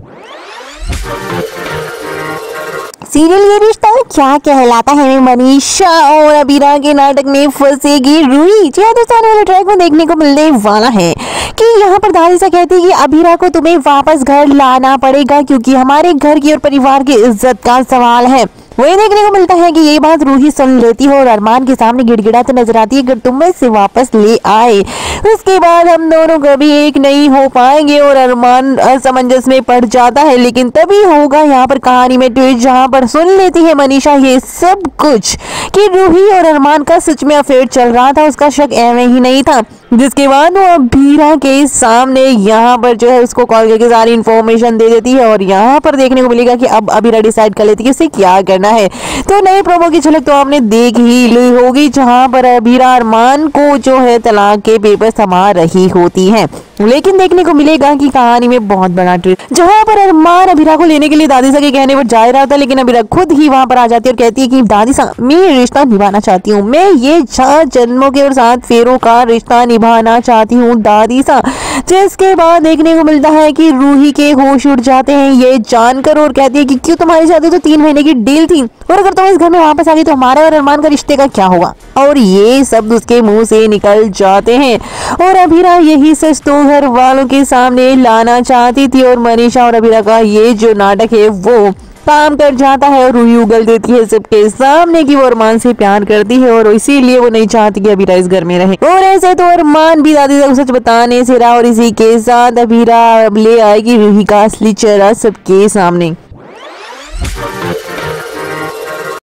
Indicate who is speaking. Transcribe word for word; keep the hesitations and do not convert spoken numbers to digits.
Speaker 1: Serial ये रिश्ता क्या कहलाता है में मनीषा और अबीरा के नाटक में फंसेगी रूही। जी हाँ दोस्तों, आने वाले ट्रैक में देखने को मिलने वाला है कि यहाँ पर दादी सा कहती है कि अबीरा को तुम्हें वापस घर लाना पड़ेगा क्योंकि हमारे घर की और परिवार की इज्जत का सवाल है। वही देखने को मिलता है कि ये बात रूही सुन लेती है और अरमान के सामने गिड़गिड़ाते नजर आती है, अगर तुम मैं से वापस ले आए उसके बाद हम दोनों कभी एक नहीं हो पाएंगे। और अरमान असमंजस में पड़ जाता है, लेकिन तभी होगा यहाँ पर कहानी में ट्विस्ट, जहाँ पर सुन लेती है मनीषा ये सब कुछ कि रूही और अरमान का सच में अफेयर चल रहा था। उसका शक एवं ही नहीं था, जिसके बाद वो अबीरा के सामने यहाँ पर जो है उसको कॉल करके सारी इन्फॉर्मेशन दे देती है। और यहाँ पर देखने को मिलेगा कि अब अबीरा डिसाइड कर लेती है उसे क्या करना है। तो नए प्रोमो की झलक तो आपने देख ही ली होगी, जहाँ पर अबीरा अरमान को जो है तलाक के पेपर थमा रही होती है, लेकिन देखने को मिलेगा कि कहानी में बहुत बड़ा ट्विस्ट, जहाँ पर अरमान अबीरा को लेने के लिए दादी सा के कहने पर जा रहा था, लेकिन अबीरा खुद ही वहां पर आ जाती है और कहती है कि दादी सा मैं ये रिश्ता निभाना चाहती हूँ, मैं ये सात जन्मों के और सात फेरों का रिश्ता निभाना चाहती हूँ दादी सा। जिसके बाद देखने को मिलता है कि रूही के होश उड़ जाते हैं ये जानकर, और कहती है कि क्यों तुम्हारी शादी तो तीन महीने की डील थी, और अगर तुम इस घर में वापस आ गई तो हमारे और अरमान का रिश्ते का क्या होगा। और ये शब्द उसके मुंह से निकल जाते हैं, और अबीरा यही सच तो घर वालों के सामने लाना चाहती थी, और मनीषा और अबीरा का ये जो नाटक है वो काम कर जाता है। और रूही उगल देती है सबके सामने कि वो अरमान से प्यार करती है और इसीलिए वो नहीं चाहती कि अबीरा इस घर में रहे। और ऐसे तो अरमान भी दादी को सच बताने से रहा, और इसी के साथ अबीरा ले आएगी रूही का असली चेहरा सबके सामने।